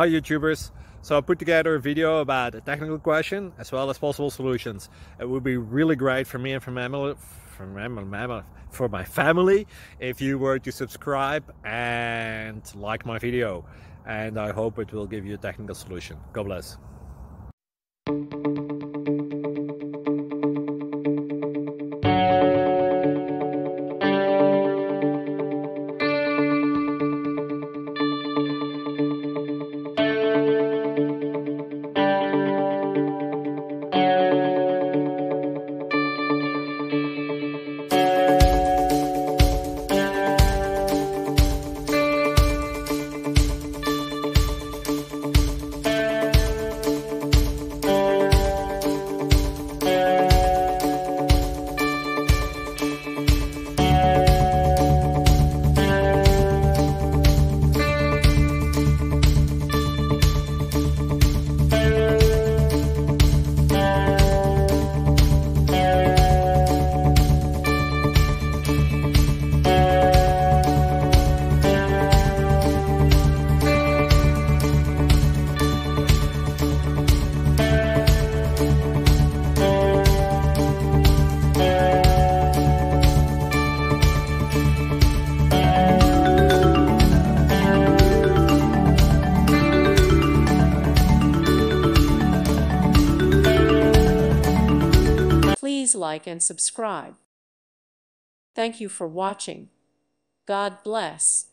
Hi YouTubers. So I put together a video about a technical question as well as possible solutions. It would be really great for me and for my family if you were to subscribe and like my video, and I hope it will give you a technical solution. God bless. Please like and subscribe. Thank you for watching. God bless.